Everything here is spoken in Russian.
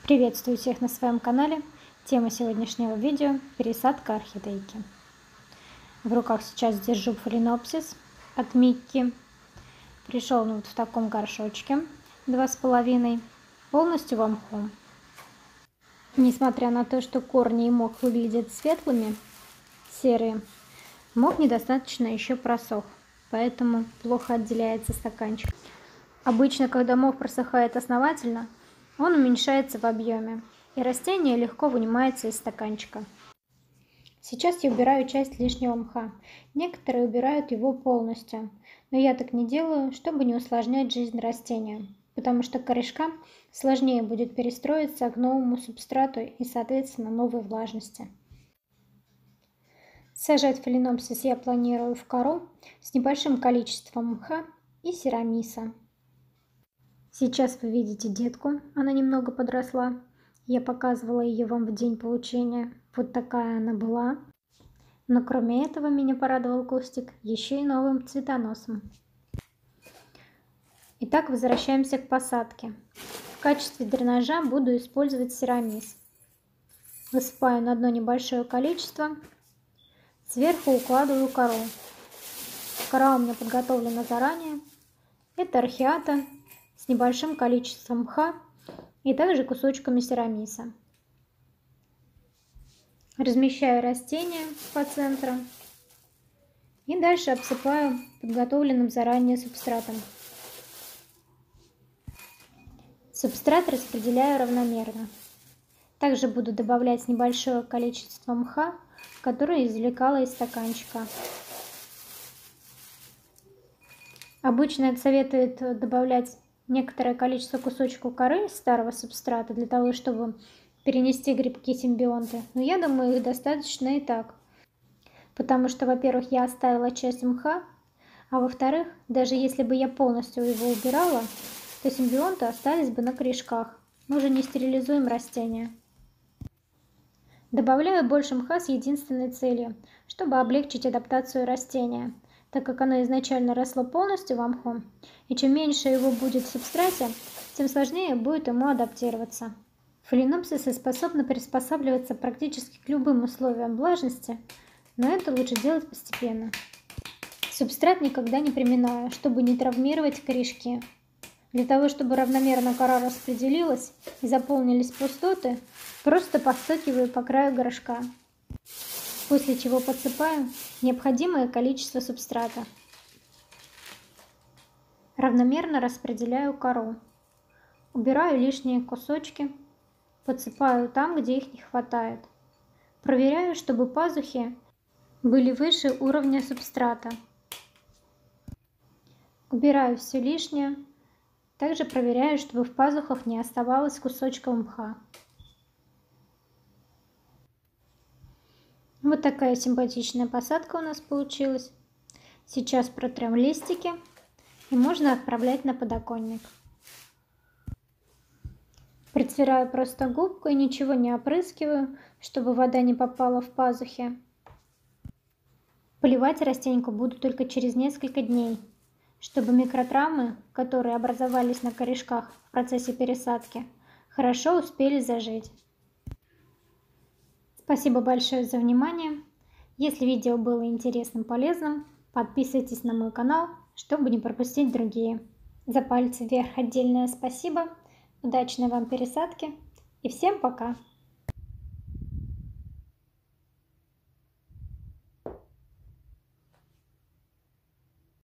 Приветствую всех на своем канале. Тема сегодняшнего видео – пересадка орхидейки. В руках сейчас держу фаленопсис от Микки. Пришел он вот в таком горшочке 2,5, полностью в мху. Несмотря на то, что корни и мох выглядят светлыми, серые, мох недостаточно еще просох, поэтому плохо отделяется стаканчик. Обычно, когда мох просыхает основательно, он уменьшается в объеме, и растение легко вынимается из стаканчика. Сейчас я убираю часть лишнего мха. Некоторые убирают его полностью, но я так не делаю, чтобы не усложнять жизнь растению, потому что корешкам сложнее будет перестроиться к новому субстрату и, соответственно, новой влажности. Сажать фаленопсис я планирую в кору с небольшим количеством мха и серамиса. Сейчас вы видите детку, она немного подросла. Я показывала ее вам в день получения. Вот такая она была. Но кроме этого меня порадовал кустик еще и новым цветоносом. Итак, возвращаемся к посадке. В качестве дренажа буду использовать серамис. Высыпаю на дно небольшое количество. Сверху укладываю кору. Кора у меня подготовлена заранее. Это орхиата с небольшим количеством мха и также кусочками серамиса. Размещаю растения по центру и дальше обсыпаю подготовленным заранее субстратом. Субстрат распределяю равномерно. Также буду добавлять небольшое количество мха, которое извлекала из стаканчика. Обычно это советует добавлять некоторое количество кусочков коры старого субстрата для того, чтобы перенести грибки-симбионты. Но я думаю, их достаточно и так. Потому что, во-первых, я оставила часть мха, а во-вторых, даже если бы я полностью его убирала, то симбионты остались бы на корешках. Мы же не стерилизуем растения. Добавляю больше мха с единственной целью, чтобы облегчить адаптацию растения, так как оно изначально росло полностью в мху, и чем меньше его будет в субстрате, тем сложнее будет ему адаптироваться. Фаленопсисы способны приспосабливаться практически к любым условиям влажности, но это лучше делать постепенно. Субстрат никогда не приминаю, чтобы не травмировать корешки. Для того, чтобы равномерно кора распределилась и заполнились пустоты, просто постукиваю по краю горшка. После чего подсыпаю необходимое количество субстрата. Равномерно распределяю кору. Убираю лишние кусочки, подсыпаю там, где их не хватает. Проверяю, чтобы пазухи были выше уровня субстрата. Убираю все лишнее. Также проверяю, чтобы в пазухах не оставалось кусочков мха. Вот такая симпатичная посадка у нас получилась. Сейчас протрем листики и можно отправлять на подоконник. Протираю просто губкой, ничего не опрыскиваю, чтобы вода не попала в пазухи. Поливать растеньку буду только через несколько дней, чтобы микротравмы, которые образовались на корешках в процессе пересадки, хорошо успели зажить. Спасибо большое за внимание. Если видео было интересным, полезным, подписывайтесь на мой канал, чтобы не пропустить другие. За пальцы вверх отдельное спасибо. Удачной вам пересадки и всем пока!